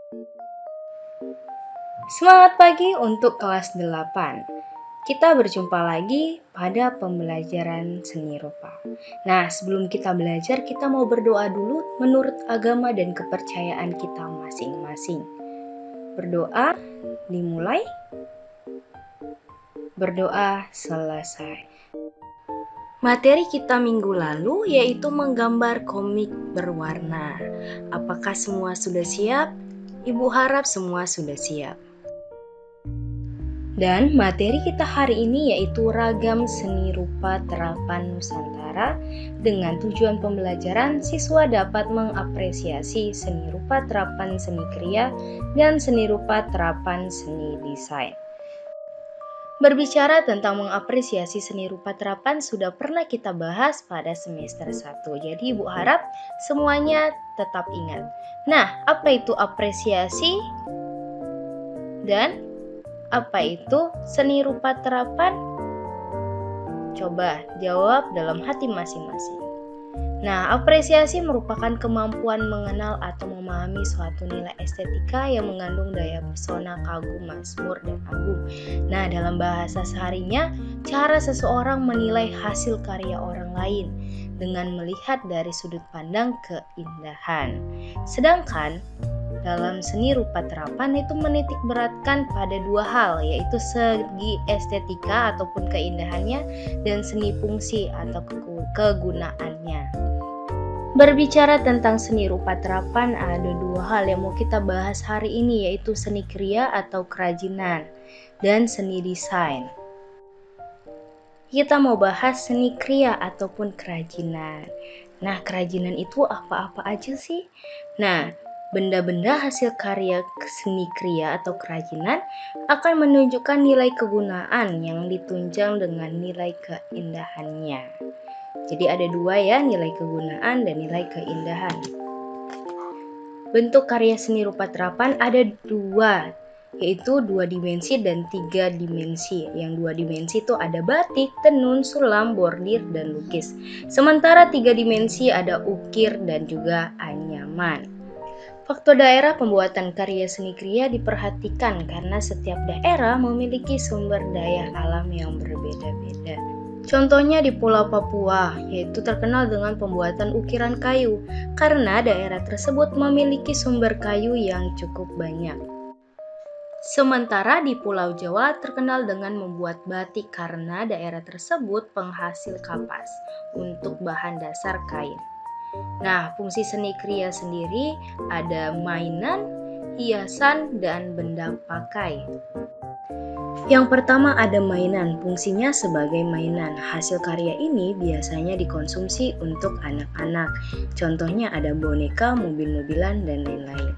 Semangat pagi untuk kelas 8. Kita berjumpa lagi pada pembelajaran seni rupa. Nah, sebelum kita belajar, kita mau berdoa dulu menurut agama dan kepercayaan kita masing-masing. Berdoa dimulai, berdoa selesai. Materi kita minggu lalu yaitu menggambar komik berwarna. Apakah semua sudah siap? Ibu harap semua sudah siap. Dan materi kita hari ini yaitu ragam seni rupa terapan Nusantara. Dengan tujuan pembelajaran, siswa dapat mengapresiasi seni rupa terapan seni kriya dan seni rupa terapan seni desain. Berbicara tentang mengapresiasi seni rupa terapan sudah pernah kita bahas pada semester 1. Jadi Ibu harap semuanya tetap ingat. Nah, apa itu apresiasi? Dan apa itu seni rupa terapan? Coba jawab dalam hati masing-masing. Nah, apresiasi merupakan kemampuan mengenal atau memahami suatu nilai estetika yang mengandung daya pesona, kagum, mazmur, dan agung. Nah, dalam bahasa seharinya, cara seseorang menilai hasil karya orang lain dengan melihat dari sudut pandang keindahan. Sedangkan dalam seni rupa terapan itu menitik beratkan pada dua hal, yaitu segi estetika ataupun keindahannya dan seni fungsi atau kegunaannya. Berbicara tentang seni rupa terapan, ada dua hal yang mau kita bahas hari ini, yaitu seni kriya atau kerajinan dan seni desain. Kita mau bahas seni kriya ataupun kerajinan. Nah, kerajinan itu apa-apa aja sih? Nah, benda-benda hasil karya seni kriya atau kerajinan akan menunjukkan nilai kegunaan yang ditunjang dengan nilai keindahannya. Jadi ada dua ya, nilai kegunaan dan nilai keindahan. Bentuk karya seni rupa terapan ada dua, yaitu 2 dimensi dan 3 dimensi. Yang 2 dimensi itu ada batik, tenun, sulam, bordir, dan lukis. Sementara 3 dimensi ada ukir dan juga anyaman. Faktor daerah pembuatan karya seni kriya diperhatikan karena setiap daerah memiliki sumber daya alam yang berbeda-beda. Contohnya di Pulau Papua, yaitu terkenal dengan pembuatan ukiran kayu, karena daerah tersebut memiliki sumber kayu yang cukup banyak. Sementara di Pulau Jawa terkenal dengan membuat batik karena daerah tersebut penghasil kapas untuk bahan dasar kain. Nah, fungsi seni kriya sendiri ada mainan, hiasan, dan benda pakai. Yang pertama ada mainan, fungsinya sebagai mainan. Hasil karya ini biasanya dikonsumsi untuk anak-anak. Contohnya ada boneka, mobil-mobilan, dan lain-lain.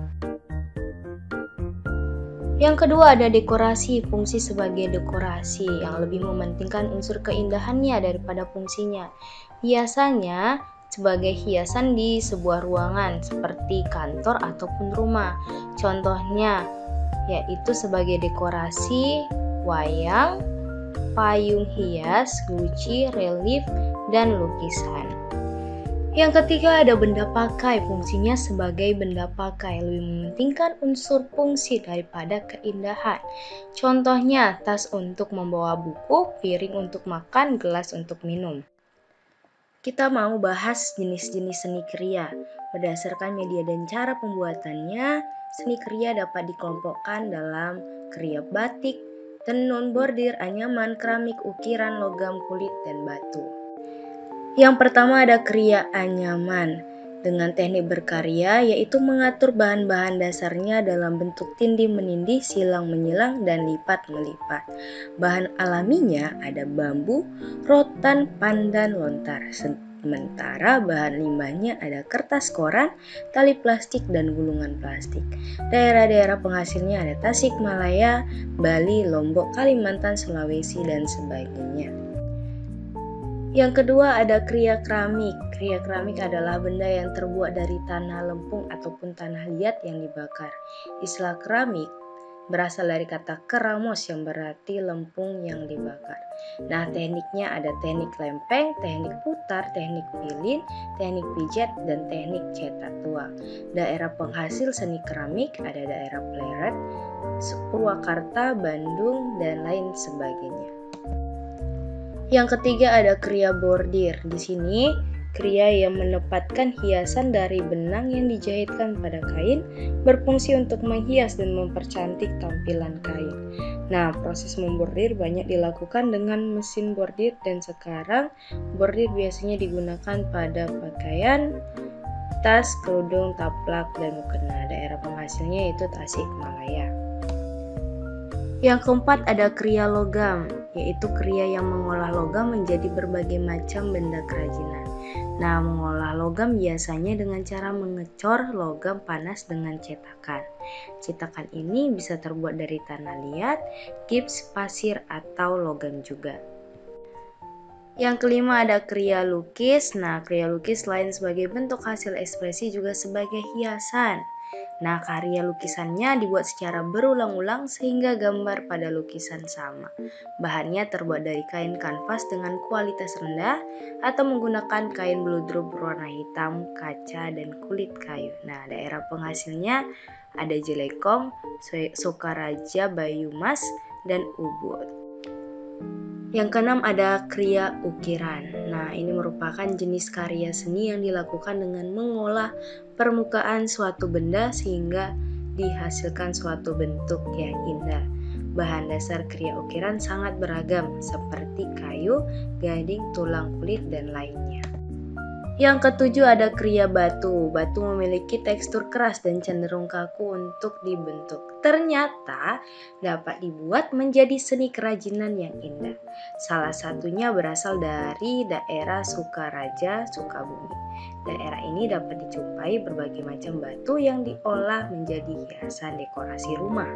Yang kedua ada dekorasi, fungsi sebagai dekorasi yang lebih mementingkan unsur keindahannya daripada fungsinya. Biasanya sebagai hiasan di sebuah ruangan seperti kantor ataupun rumah. Contohnya yaitu sebagai dekorasi, wayang, payung hias, guci, relief, dan lukisan. Yang ketiga ada benda pakai, fungsinya sebagai benda pakai, lebih mementingkan unsur fungsi daripada keindahan. Contohnya tas untuk membawa buku, piring untuk makan, gelas untuk minum. Kita mau bahas jenis-jenis seni kriya. Berdasarkan media dan cara pembuatannya, seni kriya dapat dikelompokkan dalam kriya batik, tenun, bordir, anyaman, keramik, ukiran, logam, kulit, dan batu. Yang pertama ada kriya anyaman. Dengan teknik berkarya yaitu mengatur bahan-bahan dasarnya dalam bentuk tindih-menindih, silang-menyilang, dan lipat-melipat. Bahan alaminya ada bambu, rotan, pandan, lontar. Sementara bahan limbahnya ada kertas koran, tali plastik, dan gulungan plastik. Daerah-daerah penghasilnya ada Tasikmalaya, Bali, Lombok, Kalimantan, Sulawesi, dan sebagainya. Yang kedua ada kriya keramik. Kriya keramik adalah benda yang terbuat dari tanah lempung ataupun tanah liat yang dibakar. Istilah keramik berasal dari kata keramos yang berarti lempung yang dibakar. Nah, tekniknya ada teknik lempeng, teknik putar, teknik pilin, teknik pijat, dan teknik cetak tuang. Daerah penghasil seni keramik ada daerah Pleret, Purwakarta, Bandung, dan lain sebagainya. Yang ketiga ada kriya bordir. Di sini kriya yang menempatkan hiasan dari benang yang dijahitkan pada kain berfungsi untuk menghias dan mempercantik tampilan kain. Nah, proses membordir banyak dilakukan dengan mesin bordir dan sekarang bordir biasanya digunakan pada pakaian, tas, kerudung, taplak, dan mukena. Daerah penghasilnya itu Tasikmalaya. Yang keempat ada kriya logam, yaitu kriya yang mengolah logam menjadi berbagai macam benda kerajinan. Nah, mengolah logam biasanya dengan cara mengecor logam panas dengan cetakan. Cetakan ini bisa terbuat dari tanah liat, gips, pasir, atau logam juga. Yang kelima ada kriya lukis. Nah, kriya lukis selain sebagai bentuk hasil ekspresi juga sebagai hiasan. Nah, karya lukisannya dibuat secara berulang-ulang sehingga gambar pada lukisan sama. Bahannya terbuat dari kain kanvas dengan kualitas rendah atau menggunakan kain bluedrop berwarna hitam, kaca, dan kulit kayu. Nah, daerah penghasilnya ada Jelekong, Sokaraja, Bayumas, dan Ubud. Yang keenam ada kriya ukiran. Nah, ini merupakan jenis karya seni yang dilakukan dengan mengolah permukaan suatu benda sehingga dihasilkan suatu bentuk yang indah. Bahan dasar kriya ukiran sangat beragam seperti kayu, gading, tulang kulit, dan lainnya. Yang ketujuh ada kriya batu. Batu memiliki tekstur keras dan cenderung kaku untuk dibentuk. Ternyata dapat dibuat menjadi seni kerajinan yang indah. Salah satunya berasal dari daerah Sukaraja, Sukabumi. Daerah ini dapat dijumpai berbagai macam batu yang diolah menjadi hiasan dekorasi rumah.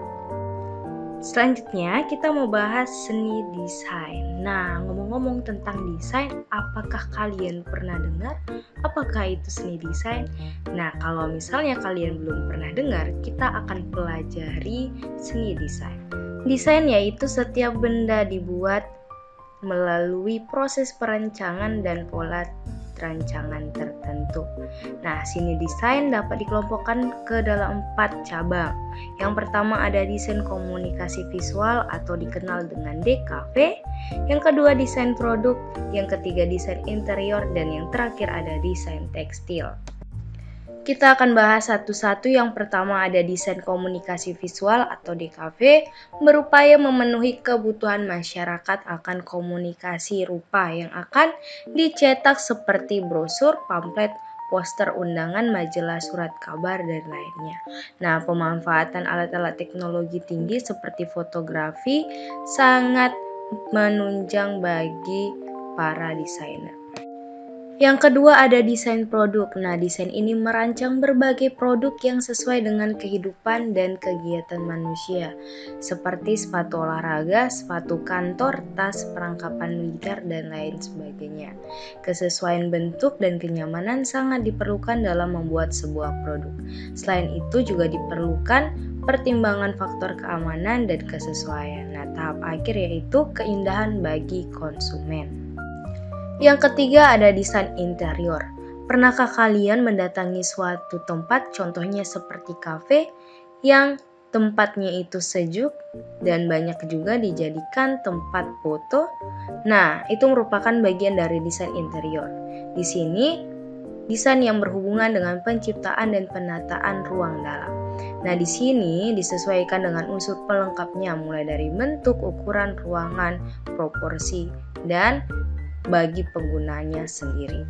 Selanjutnya kita mau bahas seni desain. Nah, ngomong-ngomong tentang desain, apakah kalian pernah dengar apakah itu seni desain? Nah, kalau misalnya kalian belum pernah dengar, kita akan pelajari seni desain. Desain yaitu setiap benda dibuat melalui proses perancangan dan pola rancangan tertentu. Nah, seni desain dapat dikelompokkan ke dalam 4 cabang. Yang pertama ada desain komunikasi visual atau dikenal dengan DKV. Yang kedua desain produk, yang ketiga desain interior, dan yang terakhir ada desain tekstil. Kita akan bahas satu-satu. Yang pertama ada desain komunikasi visual atau DKV, berupaya memenuhi kebutuhan masyarakat akan komunikasi rupa yang akan dicetak seperti brosur, pamflet, poster undangan, majalah, surat kabar, dan lainnya. Nah, pemanfaatan alat-alat teknologi tinggi seperti fotografi sangat menunjang bagi para desainer. Yang kedua ada desain produk. Nah, desain ini merancang berbagai produk yang sesuai dengan kehidupan dan kegiatan manusia, seperti sepatu olahraga, sepatu kantor, tas, perlengkapan militer, dan lain sebagainya. Kesesuaian bentuk dan kenyamanan sangat diperlukan dalam membuat sebuah produk. Selain itu juga diperlukan pertimbangan faktor keamanan dan kesesuaian. Nah, tahap akhir yaitu keindahan bagi konsumen. Yang ketiga ada desain interior. Pernahkah kalian mendatangi suatu tempat, contohnya seperti kafe, yang tempatnya itu sejuk dan banyak juga dijadikan tempat foto? Nah, itu merupakan bagian dari desain interior. Di sini, desain yang berhubungan dengan penciptaan dan penataan ruang dalam. Nah, di sini disesuaikan dengan unsur pelengkapnya, mulai dari bentuk, ukuran ruangan, proporsi, dan bagi penggunanya sendiri.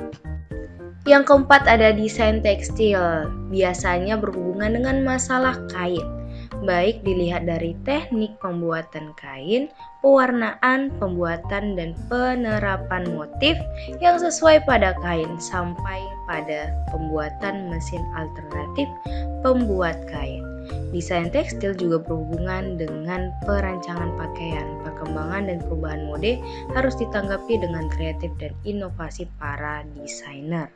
Yang keempat ada desain tekstil, biasanya berhubungan dengan masalah kain, baik dilihat dari teknik pembuatan kain, pewarnaan, pembuatan, dan penerapan motif yang sesuai pada kain, sampai pada pembuatan mesin alternatif pembuat kain. Desain tekstil juga berhubungan dengan perancangan pakaian. Perkembangan dan perubahan mode harus ditanggapi dengan kreatif dan inovasi para desainer.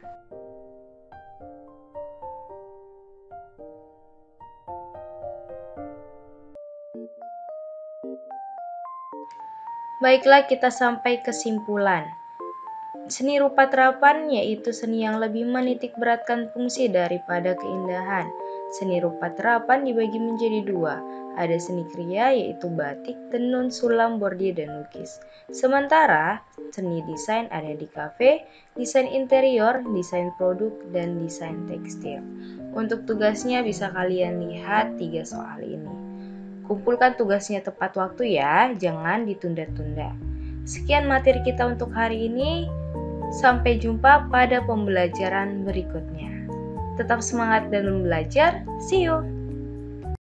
Baiklah, kita sampai kesimpulan. Seni rupa terapan yaitu seni yang lebih menitik beratkan fungsi daripada keindahan. Seni rupa terapan dibagi menjadi dua. Ada seni kriya yaitu batik, tenun, sulam, bordir, dan lukis. Sementara seni desain ada di kafe, desain interior, desain produk, dan desain tekstil. Untuk tugasnya bisa kalian lihat 3 soal ini. Kumpulkan tugasnya tepat waktu ya, jangan ditunda-tunda. Sekian materi kita untuk hari ini. Sampai jumpa pada pembelajaran berikutnya. Tetap semangat dalam belajar. See you!